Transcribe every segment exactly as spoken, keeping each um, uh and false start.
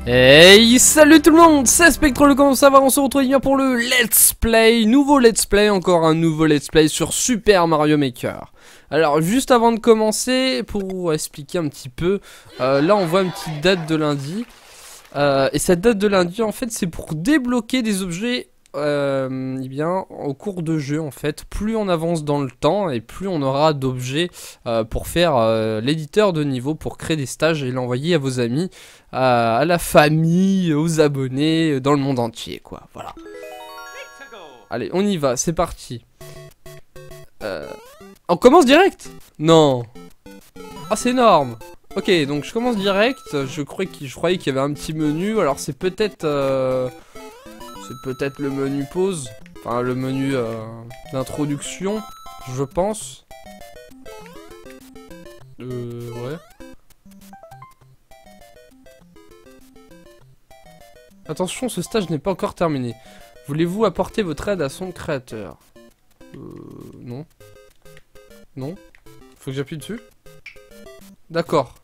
Hey, salut tout le monde, c'est Spectre, comment ça va? On se retrouve bien pour le Let's Play, nouveau Let's Play, encore un nouveau Let's Play sur Super Mario Maker. Alors, juste avant de commencer, pour expliquer un petit peu, euh, là on voit une petite date de lundi. Euh, et cette date de lundi, en fait, c'est pour débloquer des objets euh, eh bien, au cours de jeu, en fait. Plus on avance dans le temps et plus on aura d'objets euh, pour faire euh, l'éditeur de niveau, pour créer des stages et l'envoyer à vos amis, à, à la famille, aux abonnés, dans le monde entier, quoi. Voilà. Allez, on y va, c'est parti. Euh... On commence direct? Non. Ah, c'est énorme. Ok, donc je commence direct. Je croyais qu'il je croyais qu'il y avait un petit menu. Alors c'est peut-être euh, c'est peut-être le menu pause, enfin le menu euh, d'introduction, je pense. Euh, ouais. Attention, ce stage n'est pas encore terminé. Voulez-vous apporter votre aide à son créateur? Euh, non. Non. Faut que j'appuie dessus. D'accord.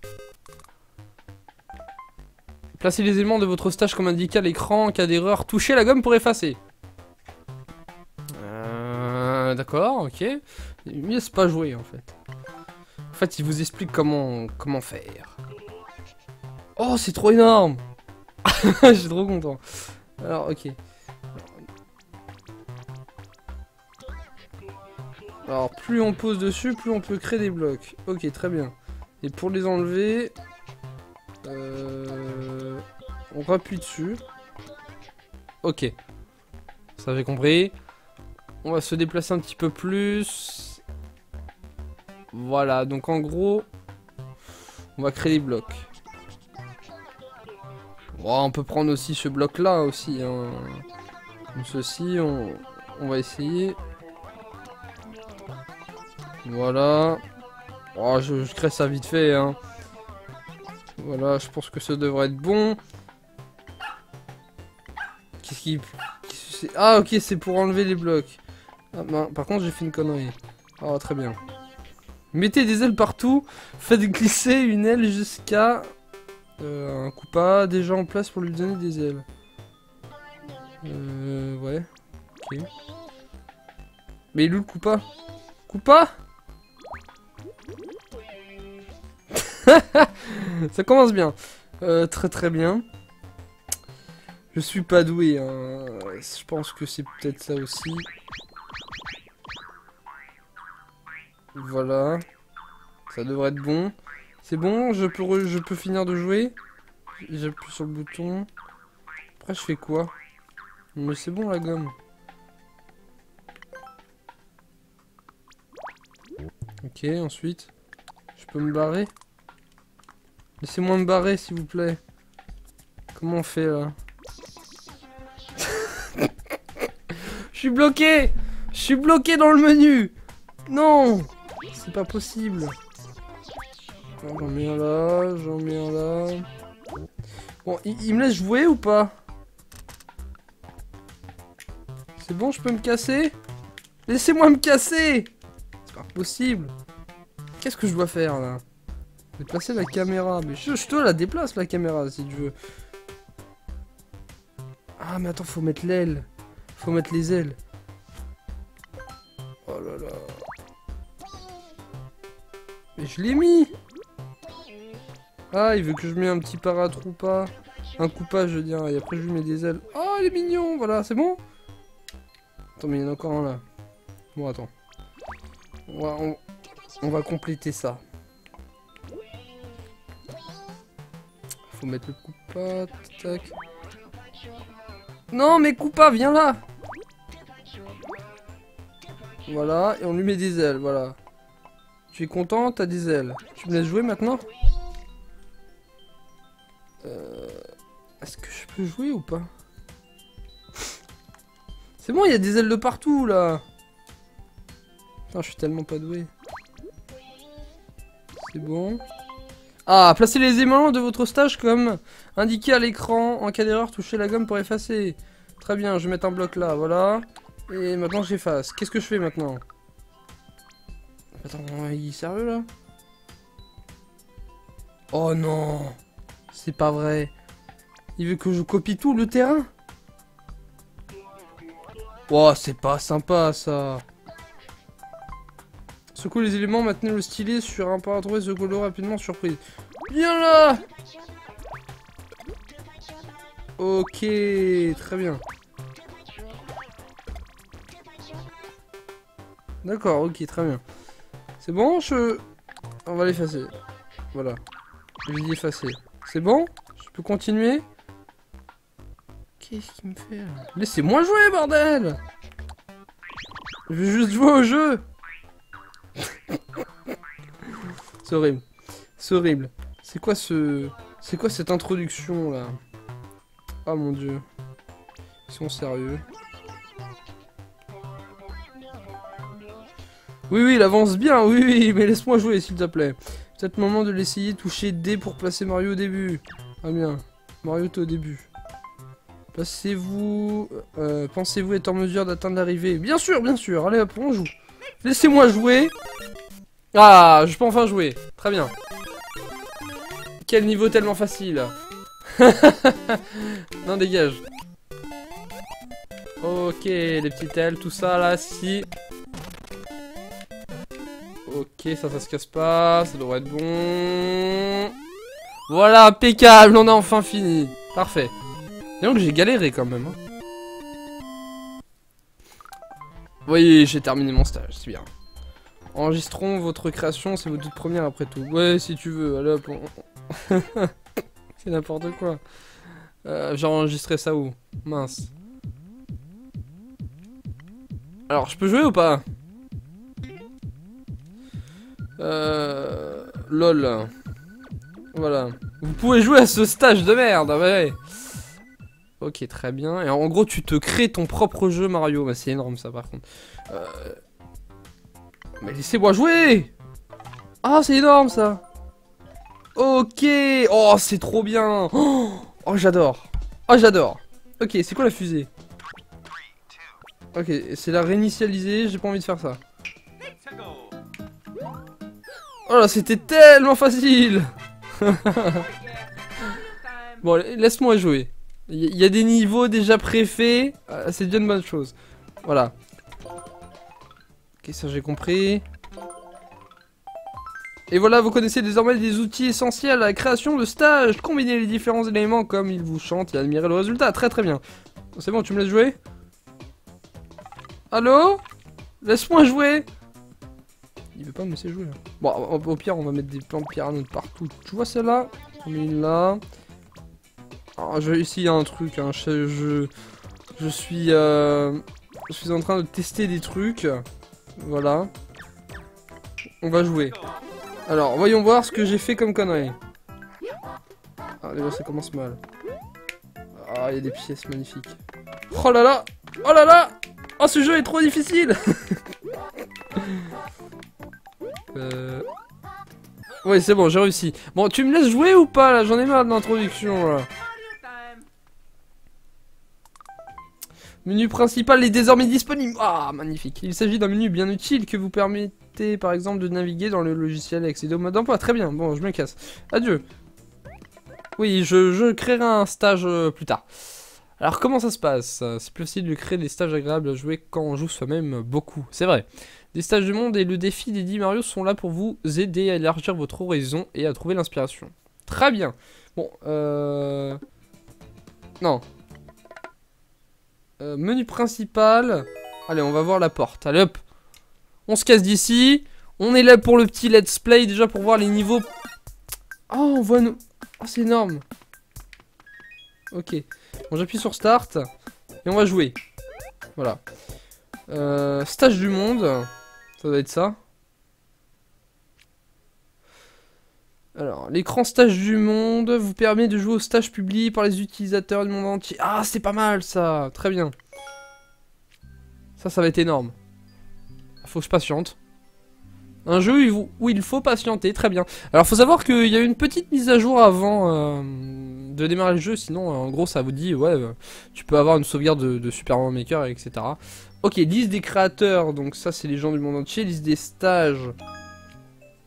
Placez les éléments de votre stage comme indiqué à l'écran. En cas d'erreur, touchez la gomme pour effacer. Euh, D'accord, ok. Mieux c'est pas jouer en fait. En fait, il vous explique comment comment faire. Oh, c'est trop énorme. Je suis trop content. Alors, ok. Alors, plus on pose dessus, plus on peut créer des blocs. Ok, très bien. Et pour les enlever... Euh... On appuie dessus. Ok. Ça j'ai compris. On va se déplacer un petit peu plus. Voilà, donc en gros... On va créer des blocs. Oh, on peut prendre aussi ce bloc là aussi. Hein. Comme ceci, on... on va essayer. Voilà. Oh, je, je crée ça vite fait. Hein. Voilà, je pense que ça devrait être bon. Qu'est-ce qui... Qu ah, ok, c'est pour enlever les blocs. Ah, bah, par contre, j'ai fait une connerie. Oh, très bien. Mettez des ailes partout. Faites glisser une aile jusqu'à... Euh, un Koopa déjà en place pour lui donner des ailes. Euh... Ouais. Ok. Mais il est où le Koopa? Koopa? Ça commence bien. Euh, très très bien. Je suis pas doué. Hein. Je pense que c'est peut-être ça aussi. Voilà. Ça devrait être bon. C'est bon, je peux, je peux finir de jouer. J'appuie sur le bouton. Après, je fais quoi? Mais c'est bon la gomme. Ok, ensuite. Je peux me barrer? Laissez-moi me barrer, s'il vous plaît. Comment on fait là? Je suis bloqué! Je suis bloqué dans le menu! Non! C'est pas possible. J'en mets un là, j'en mets un là. Bon, il, il me laisse jouer ou pas? C'est bon, je peux me casser? Laissez-moi me casser! C'est pas possible. Qu'est-ce que je dois faire là? Déplacer la caméra. Mais je, je te la déplace la caméra si tu veux. Ah mais attends, faut mettre l'aile. Faut mettre les ailes. Oh là là. Mais je l'ai mis. Ah, il veut que je mette un petit paratroopa. Un coupage, je veux dire. Et après je lui mets des ailes. Oh, il est mignon. Voilà, c'est bon? Attends, mais il y en a encore un là. Bon, attends. On va, on, on va compléter ça. Faut mettre le Koopa, tac. Non mais Koopa, viens là. Voilà, et on lui met des ailes, voilà. Tu es content, t'as des ailes. Tu me laisses jouer maintenant? euh... Est-ce que je peux jouer ou pas? C'est bon, il y a des ailes de partout là. Putain, je suis tellement pas doué. C'est bon. Ah, placez les éléments de votre stage comme indiqué à l'écran. En cas d'erreur, touchez la gomme pour effacer. Très bien, je vais mettre un bloc là, voilà. Et maintenant j'efface. Qu'est-ce que je fais maintenant? Attends, il est sérieux là? Oh non! C'est pas vrai. Il veut que je copie tout le terrain. Oh, c'est pas sympa ça. Secouez les éléments, maintenez le stylet sur un pas à trouver, secouez-le rapidement, surprise. Viens là. Ok, très bien. D'accord, ok, très bien. C'est bon, je... On va l'effacer. Voilà. Je vais l'effacer. C'est bon? Je peux continuer? Qu'est-ce qu'il me fait là? Laissez-moi jouer, bordel! Je veux juste jouer au jeu! C'est horrible. C'est horrible. C'est quoi ce... C'est quoi cette introduction là? Ah mon dieu. Ils sont sérieux. Oui, oui, il avance bien, oui, oui, mais laisse-moi jouer s'il te plaît. Peut-être le moment de l'essayer, toucher D pour placer Mario au début. Ah bien, Mario t'es au début. Passez-vous... Euh, Pensez-vous être en mesure d'atteindre l'arrivée? Bien sûr, bien sûr, allez hop, on joue. Laissez-moi jouer. Ah, je peux enfin jouer, très bien. Quel niveau tellement facile. Non, dégage. Ok, les petites ailes, tout ça là, si. Ok, ça, ça se casse pas, ça devrait être bon. Voilà, impeccable, on a enfin fini. Parfait. Donc j'ai galéré quand même. Hein. Oui, j'ai terminé mon stage, c'est bien. Enregistrons votre création, c'est votre toute première après tout. Ouais, si tu veux, allez hop. On... c'est n'importe quoi. Euh, j'ai enregistré ça où? Mince. Alors, je peux jouer ou pas? Euh... Lol. Voilà. Vous pouvez jouer à ce stage de merde, ouais. Ok, très bien. Et en gros, tu te crées ton propre jeu Mario. Bah, c'est énorme ça, par contre. Euh... Mais laissez-moi jouer. Ah, c'est énorme ça. Ok. Oh, c'est trop bien. Oh, oh j'adore. Oh, j'adore. Ok, c'est quoi la fusée? Ok, c'est la réinitialiser. J'ai pas envie de faire ça. Oh là, c'était tellement facile. Bon, laisse-moi jouer. Il y a des niveaux déjà préfaits. Euh, c'est déjà une bonne chose. Voilà. Ok, ça j'ai compris. Et voilà, vous connaissez désormais des outils essentiels à la création de stages. Combinez les différents éléments comme ils vous chantent et admirez le résultat. Très très bien. C'est bon, tu me laisses jouer? Allô? Laisse-moi jouer. Il veut pas me laisser jouer. Là. Bon, au, au pire, on va mettre des plans de piranha partout. Tu vois celle-là? On met une là. Alors, je, ici, il y a un truc. Hein. Je, je, je suis, euh, je suis en train de tester des trucs. Voilà. On va jouer. Alors, voyons voir ce que j'ai fait comme connerie. Ah, déjà, ça commence mal. Ah, il y a des pièces magnifiques. Oh là là! Oh là là! Oh, ce jeu est trop difficile! euh... Ouais, c'est bon, j'ai réussi. Bon, tu me laisses jouer ou pas, là? J'en ai marre de l'introduction, là. Menu principal est désormais disponible. Ah, magnifique. Il s'agit d'un menu bien utile que vous permettez, par exemple, de naviguer dans le logiciel et accéder au mode d'emploi. Très bien. Bon, je me casse. Adieu. Oui, je, je créerai un stage euh, plus tard. Alors, comment ça se passe? C'est plus facile de créer des stages agréables à jouer quand on joue soi-même beaucoup. C'est vrai. Des stages du monde et le défi des dix Mario sont là pour vous aider à élargir votre horizon et à trouver l'inspiration. Très bien. Bon, euh... Non. Euh, menu principal. Allez, on va voir la porte. Allez hop. On se casse d'ici. On est là pour le petit let's play. Déjà pour voir les niveaux. Oh, on voit nous. Oh, c'est énorme. Ok. Bon, j'appuie sur start. Et on va jouer. Voilà. Euh, stage du monde. Ça doit être ça. Alors, l'écran stage du monde vous permet de jouer au stage publié par les utilisateurs du monde entier. Ah, c'est pas mal ça. Très bien. Ça, ça va être énorme. Faut que je patiente. Un jeu où il faut patienter, très bien. Alors, faut savoir qu'il y a une petite mise à jour avant euh, de démarrer le jeu. Sinon, en gros, ça vous dit, ouais, euh, tu peux avoir une sauvegarde de, de Super Mario Maker, et cetera. Ok, liste des créateurs. Donc ça, c'est les gens du monde entier. Liste des stages.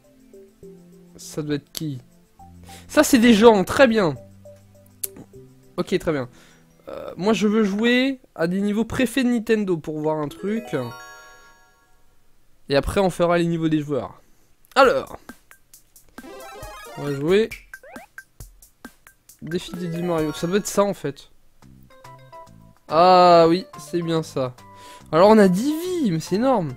Ça doit être qui? Ça, c'est des gens, très bien. Ok, très bien. Euh, moi, je veux jouer à des niveaux préfets de Nintendo pour voir un truc. Et après, on fera les niveaux des joueurs. Alors, on va jouer défi d'Eddie Mario. Ça doit être ça en fait. Ah oui, c'est bien ça. Alors, on a dix vies, mais c'est énorme.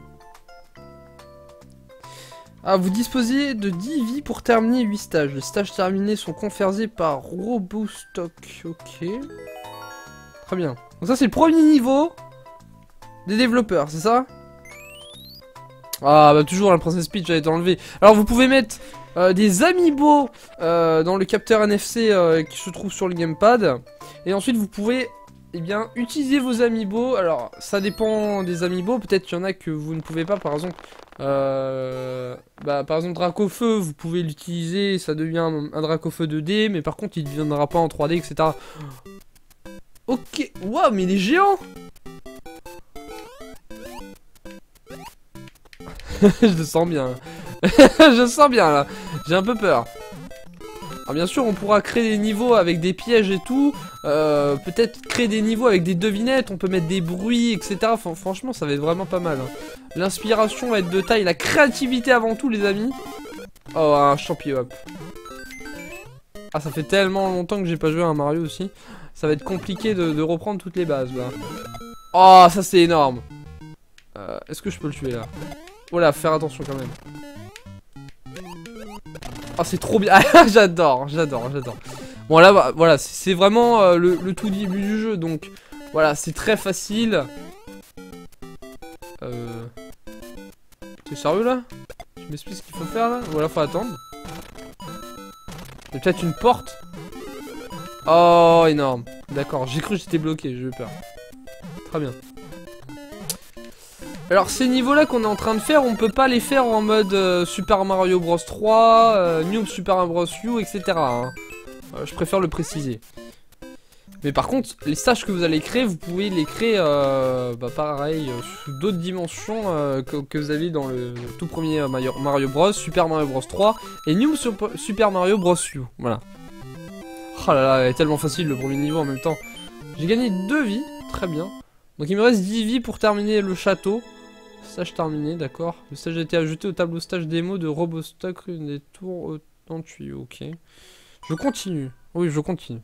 Ah, vous disposez de dix vies pour terminer huit stages. Les stages terminés sont conférés par Robostock. Ok. Très bien. Donc ça, c'est le premier niveau des développeurs, c'est ça? Ah, bah toujours, la Princess Peach a été enlevée. Alors, vous pouvez mettre euh, des amiibo euh, dans le capteur N F C euh, qui se trouve sur le gamepad. Et ensuite, vous pouvez... Eh bien, utilisez vos amiibo. Alors, ça dépend des amiibo. Peut-être qu'il y en a que vous ne pouvez pas. Par exemple, euh, bah, par exemple, Dracofeu, vous pouvez l'utiliser. Ça devient un, un Dracofeu deux D. Mais par contre, il ne deviendra pas en trois D, et cetera. Ok. Waouh, mais il est géant. Je le sens bien. Je le sens bien, là. J'ai un peu peur. Alors bien sûr on pourra créer des niveaux avec des pièges et tout, euh, peut-être créer des niveaux avec des devinettes, on peut mettre des bruits, et cetera. Enfin, franchement ça va être vraiment pas mal. Hein. L'inspiration va être de taille, la créativité avant tout les amis. Oh un champion hop. Ah ça fait tellement longtemps que j'ai pas joué à un Mario aussi. Ça va être compliqué de, de reprendre toutes les bases là. Oh ça c'est énorme. euh, Est-ce que je peux le tuer là? Oh là, faire attention quand même. Oh c'est trop bien. J'adore, j'adore, j'adore. Bon là bah, voilà, c'est vraiment euh, le, le tout début du jeu. Donc voilà, c'est très facile. Euh... T'es sérieux là? Tu m'expliques ce qu'il faut faire là? Voilà, faut attendre. Il y a peut-être une porte. Oh énorme. D'accord, j'ai cru que j'étais bloqué, j'ai eu peur. Très bien. Alors ces niveaux là qu'on est en train de faire, on peut pas les faire en mode euh, Super Mario Bros trois, euh, New Super Mario Bros U, et cetera. Hein. Euh, je préfère le préciser. Mais par contre, les stages que vous allez créer, vous pouvez les créer euh, bah, pareil, euh, sous d'autres dimensions euh, que, que vous avez dans le tout premier Mario, Mario Bros, Super Mario Bros trois et New Super Mario Bros U. Voilà. Oh là là, il est tellement facile le premier niveau en même temps. J'ai gagné deux vies, très bien. Donc il me reste dix vies pour terminer le château. Stage terminé, d'accord. Le stage a été ajouté au tableau stage démo de Robostock, une des tours dans le tuyau, ok. Je continue. Oui, je continue.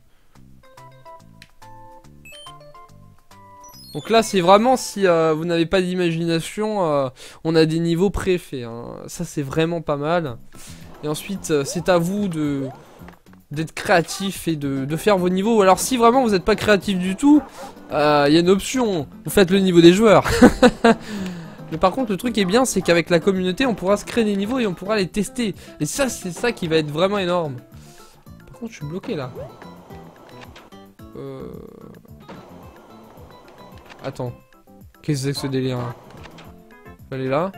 Donc là, c'est vraiment si euh, vous n'avez pas d'imagination, euh, on a des niveaux préfaits. Hein. Ça, c'est vraiment pas mal. Et ensuite, euh, c'est à vous de d'être créatif et de, de faire vos niveaux. Alors si vraiment vous n'êtes pas créatif du tout, il euh, y a une option. Vous faites le niveau des joueurs. Mais par contre le truc est bien, c'est qu'avec la communauté on pourra se créer des niveaux et on pourra les tester. Et ça c'est ça qui va être vraiment énorme. Par contre je suis bloqué là. Euh... Attends. Qu'est-ce que c'est que ce délire là? Je vais aller là.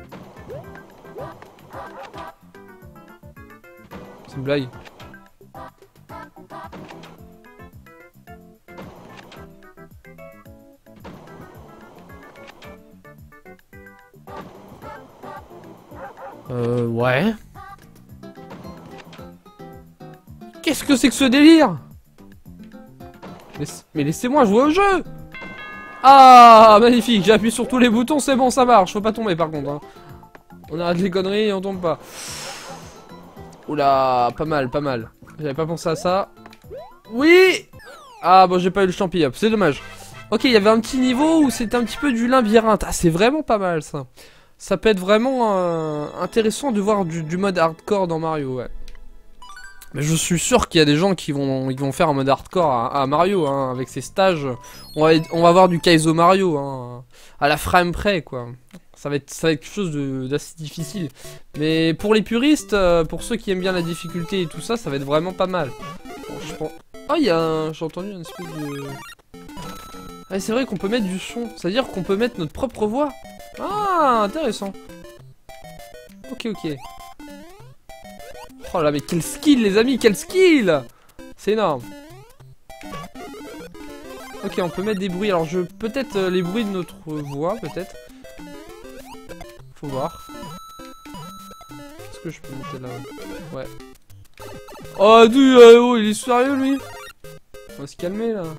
C'est une blague. Euh, ouais. Qu'est-ce que c'est que ce délire? Laisse... Mais laissez-moi jouer au jeu. Ah, magnifique, j'ai appuyé sur tous les boutons, c'est bon, ça marche. Faut pas tomber par contre. Hein. On arrête les conneries et on tombe pas. Oula, pas mal, pas mal. J'avais pas pensé à ça. Oui. Ah, bon, j'ai pas eu le champi, hop, c'est dommage. Ok, il y avait un petit niveau où c'était un petit peu du labyrinthe. Ah, c'est vraiment pas mal ça. Ça peut être vraiment euh, intéressant de voir du, du mode hardcore dans Mario, ouais. Mais je suis sûr qu'il y a des gens qui vont, qui vont faire un mode hardcore à, à Mario, hein, avec ces stages. On va, on va voir du Kaizo Mario, hein, à la frame près, quoi. Ça va être, ça va être quelque chose d'assez difficile. Mais pour les puristes, euh, pour ceux qui aiment bien la difficulté et tout ça, ça va être vraiment pas mal. Bon, je pense... Oh, il y a un... J'ai entendu une espèce de... Ah, c'est vrai qu'on peut mettre du son. C'est-à-dire qu'on peut mettre notre propre voix. Ah, intéressant. Ok, ok. Oh là, mais quel skill, les amis, quel skill! C'est énorme. Ok, on peut mettre des bruits. Alors, je peut-être euh, les bruits de notre voix, peut-être. Faut voir. Qu'est-ce que je peux monter là? Ouais. Oh, du, euh, oh, il est sérieux, lui? On va se calmer là.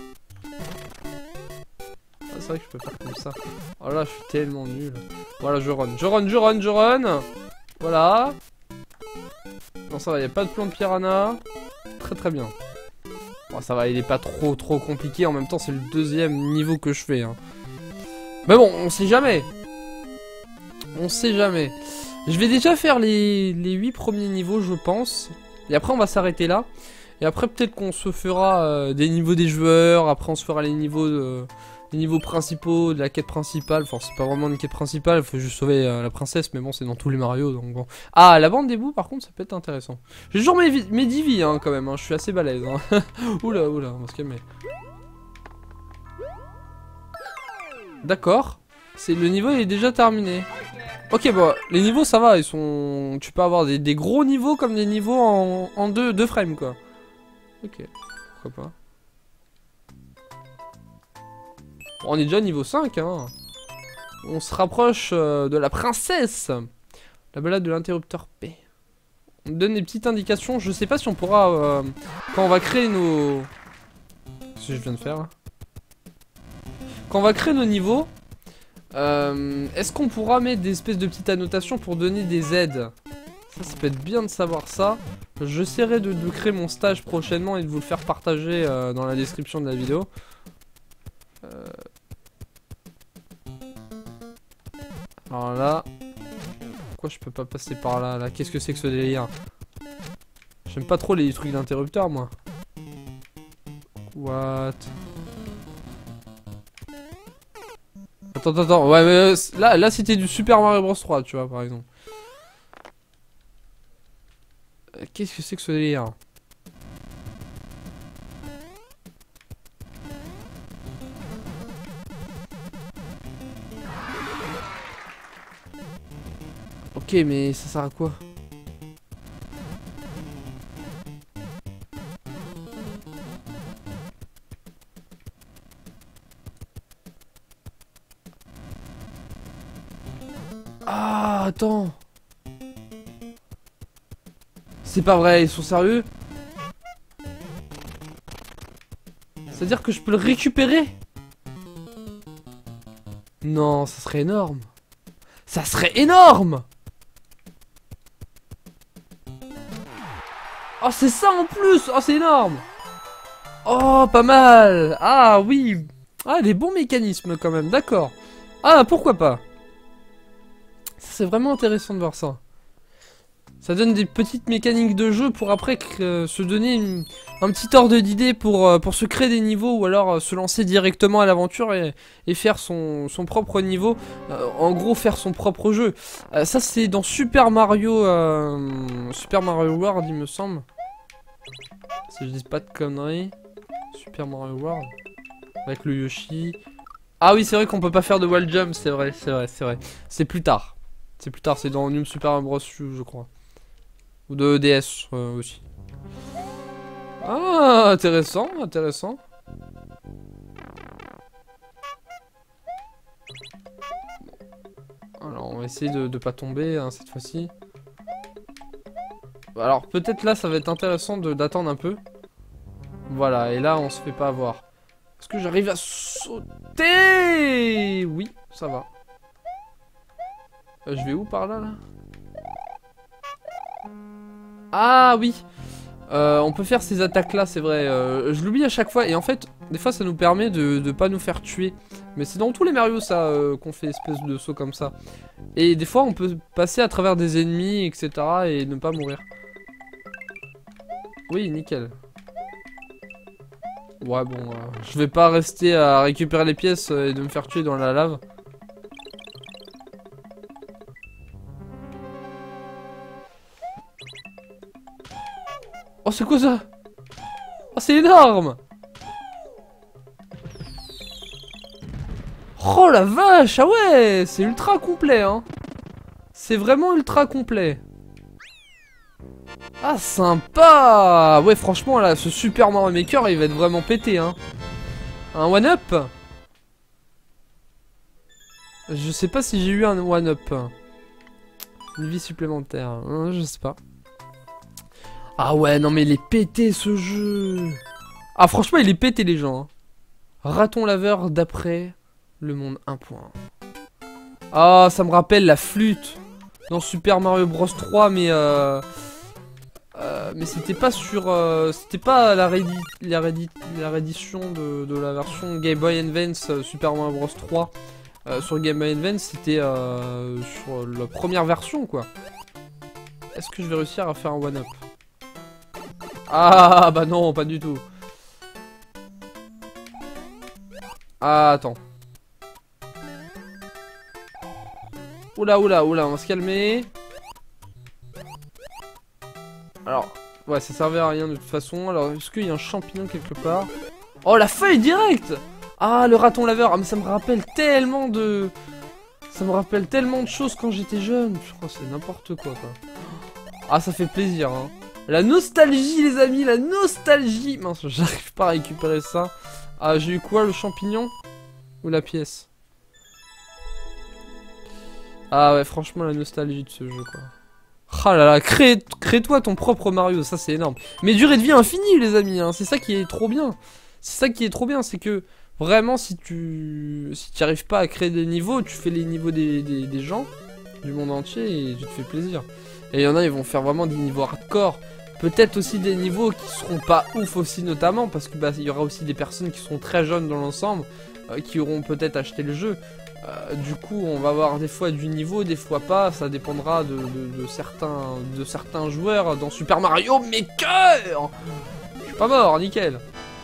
Ah, c'est vrai que je peux faire comme ça. Oh là, je suis tellement nul. Voilà, je run. Je run, je run, je run. Voilà. Non, ça va, il n'y a pas de plan de piranha. Très très bien. Bon, ça va, il est pas trop trop compliqué. En même temps, c'est le deuxième niveau que je fais. Hein. Mais bon, on sait jamais. On sait jamais. Je vais déjà faire les, les huit premiers niveaux, je pense. Et après, on va s'arrêter là. Et après, peut-être qu'on se fera euh, des niveaux des joueurs. Après, on se fera les niveaux, de, les niveaux principaux de la quête principale. Enfin, c'est pas vraiment une quête principale. Il faut juste sauver euh, la princesse. Mais bon, c'est dans tous les Mario. Donc bon. Ah, la bande des bouts, par contre, ça peut être intéressant. J'ai toujours mes, mes dix vies, hein, quand même. Hein. Je suis assez balèze. Hein. Oula, oula, on va se calmer. D'accord. C'est le niveau est déjà terminé. Ok, bon, les niveaux ça va, ils sont. Tu peux avoir des, des gros niveaux comme des niveaux en, en deux, deux frames quoi. Ok, pourquoi pas. Bon, on est déjà niveau cinq, hein. On se rapproche euh, de la princesse. La balade de l'interrupteur P. On donne des petites indications. Je sais pas si on pourra. Euh, quand on va créer nos. Qu'est-ce que je viens de faire là? Quand on va créer nos niveaux. Euh, Est-ce qu'on pourra mettre des espèces de petites annotations pour donner des aides? Ça, ça peut être bien de savoir ça. J'essaierai de, de créer mon stage prochainement et de vous le faire partager euh, dans la description de la vidéo. Euh... Alors là... Pourquoi je peux pas passer par là, là? Qu'est-ce que c'est que ce délire? J'aime pas trop les trucs d'interrupteur, moi. What? Attends, attends, attends, ouais, mais euh, là, là c'était du Super Mario Bros trois, tu vois, par exemple. Euh, Qu'est-ce que c'est que ce délire? Ok, mais ça sert à quoi? Ah, attends. C'est pas vrai, ils sont sérieux? C'est-à-dire que je peux le récupérer? Non, ça serait énorme. Ça serait énorme! Oh, c'est ça en plus! Oh, c'est énorme! Oh, pas mal! Ah, oui! Ah, des bons mécanismes quand même, d'accord. Ah, pourquoi pas? C'est vraiment intéressant de voir ça. Ça donne des petites mécaniques de jeu pour après euh, se donner une, un petit ordre d'idée pour, euh, pour se créer des niveaux ou alors euh, se lancer directement à l'aventure et, et faire son, son propre niveau. Euh, en gros, faire son propre jeu. Euh, ça, c'est dans Super Mario, euh, Super Mario World, il me semble. Si je dis pas de conneries. Super Mario World. Avec le Yoshi. Ah oui, c'est vrai qu'on peut pas faire de wall jump, c'est vrai, c'est vrai, c'est vrai. C'est plus tard. C'est plus tard, c'est dans New Super Mario Bros, je crois. Ou de E D S euh, aussi. Ah, intéressant, intéressant. Alors, on va essayer de, de pas tomber hein, cette fois-ci. Alors, peut-être là, ça va être intéressant d'attendre un peu. Voilà, et là, on se fait pas avoir. Est-ce que j'arrive à sauter? Oui, ça va. Euh, je vais où par là, là? Ah oui, euh, on peut faire ces attaques là, c'est vrai. euh, Je l'oublie à chaque fois et en fait, des fois ça nous permet de, de pas nous faire tuer. Mais c'est dans tous les Mario ça euh, qu'on fait espèce de saut comme ça. Et des fois on peut passer à travers des ennemis, et cetera et ne pas mourir. Oui, nickel. Ouais bon, euh, je vais pas rester à récupérer les pièces euh, et de me faire tuer dans la lave. Oh, c'est quoi ça? Oh, c'est énorme! Oh la vache! Ah ouais! C'est ultra complet, hein! C'est vraiment ultra complet. Ah, sympa! Ouais, franchement, là, ce Super Mario Maker, il va être vraiment pété, hein! Un one-up? Je sais pas si j'ai eu un one-up. Une vie supplémentaire. Hein, je sais pas. Ah ouais, non mais il est pété ce jeu. Ah franchement il est pété les gens. Hein. Raton laveur d'après le monde un point. Ah ça me rappelle la flûte dans Super Mario Bros trois mais euh... Euh, mais c'était pas sur, euh, c'était pas la, rédi la, rédi la réédition de, de la version Game Boy Advance euh, Super Mario Bros trois euh, sur Game Boy Advance, c'était euh, sur la première version quoi. Est-ce que je vais réussir à faire un one up? Ah bah non, pas du tout. Ah attends. Oula oula oula, on va se calmer. Alors, ouais, ça servait à rien de toute façon. Alors, est-ce qu'il y a un champignon quelque part? Oh, la feuille directe! Ah, le raton laveur. Ah, mais ça me rappelle tellement de... Ça me rappelle tellement de choses quand j'étais jeune. Je crois que c'est n'importe quoi, quoi. Ah, ça fait plaisir, hein. La nostalgie, les amis, la nostalgie. Mince, j'arrive pas à récupérer ça. Ah, j'ai eu quoi, le champignon? Ou la pièce? Ah ouais, franchement, la nostalgie de ce jeu, quoi. Ah là là, crée, crée-toi ton propre Mario, ça c'est énorme. Mais durée de vie infinie les amis, hein, c'est ça qui est trop bien. C'est ça qui est trop bien, c'est que vraiment si tu si tu arrives pas à créer des niveaux, tu fais les niveaux des, des, des gens du monde entier et tu te fais plaisir. Et il y en a, ils vont faire vraiment des niveaux hardcore. Peut-être aussi des niveaux qui seront pas ouf aussi notamment, parce que bah il y aura aussi des personnes qui seront très jeunes dans l'ensemble, euh, qui auront peut-être acheté le jeu. Euh, du coup on va avoir des fois du niveau, des fois pas, ça dépendra de, de, de, certains, de certains joueurs dans Super Mario Maker. Je suis pas mort, nickel.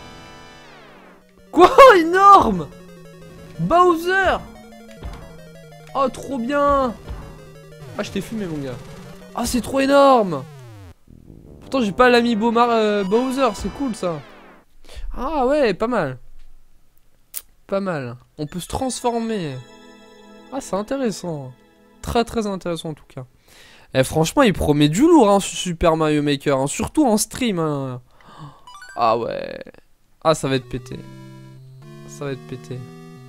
Quoi? Énorme! Bowser! Oh trop bien! Ah je t'ai fumé mon gars. Ah c'est trop énorme! Pourtant j'ai pas l'ami euh, Bowser, c'est cool ça. Ah ouais, pas mal. Pas mal. On peut se transformer. Ah, c'est intéressant. Très très intéressant en tout cas. Et franchement, il promet du lourd hein, ce Super Mario Maker. Hein, surtout en stream. Hein. Ah ouais. Ah, ça va être pété. Ça va être pété.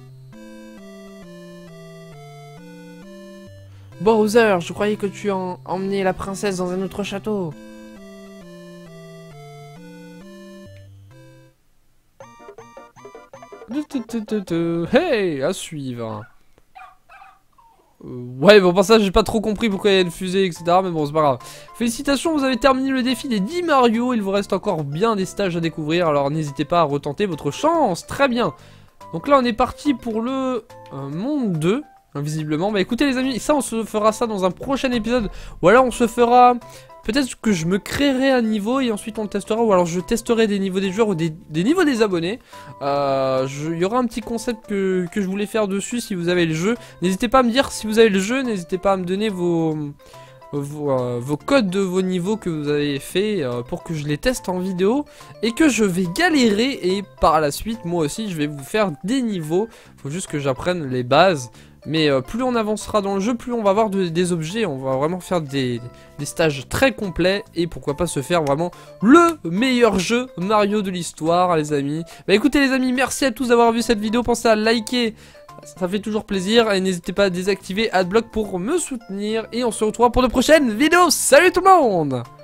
Bowser, je croyais que tu en emmenais la princesse dans un autre château. Hey, à suivre. Euh, ouais, bon, pour ça, j'ai pas trop compris pourquoi il y a une fusée, et cetera. Mais bon, c'est pas grave. Félicitations, vous avez terminé le défi des dix Mario. Il vous reste encore bien des stages à découvrir. Alors, n'hésitez pas à retenter votre chance. Très bien. Donc là, on est parti pour le euh, monde deux. Visiblement. Bah écoutez, les amis, ça, on se fera ça dans un prochain épisode. Ou alors, on se fera... Peut-être que je me créerai un niveau et ensuite on le testera, ou alors je testerai des niveaux des joueurs ou des, des niveaux des abonnés. Euh, il y aura un petit concept que, que je voulais faire dessus si vous avez le jeu. N'hésitez pas à me dire si vous avez le jeu, n'hésitez pas à me donner vos, vos, euh, vos codes de vos niveaux que vous avez fait euh, pour que je les teste en vidéo. Et que je vais galérer et par la suite, moi aussi, je vais vous faire des niveaux. Faut juste que j'apprenne les bases. Mais euh, plus on avancera dans le jeu, plus on va avoir de, des objets, on va vraiment faire des, des stages très complets. Et pourquoi pas se faire vraiment le meilleur jeu Mario de l'histoire les amis. Bah écoutez les amis, merci à tous d'avoir vu cette vidéo, pensez à liker, ça fait toujours plaisir. Et n'hésitez pas à désactiver Adblock pour me soutenir. Et on se retrouve pour de prochaines vidéos, salut tout le monde!